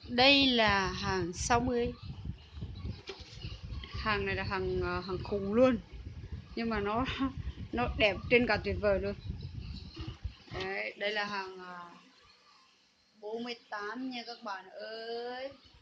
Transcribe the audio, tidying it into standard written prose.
Đây là hàng 60. Hàng này là hàng khủng luôn, nhưng mà nó nó đẹp trên cả tuyệt vời luôn. Đấy, đây là hàng 48 nha các bạn ơi.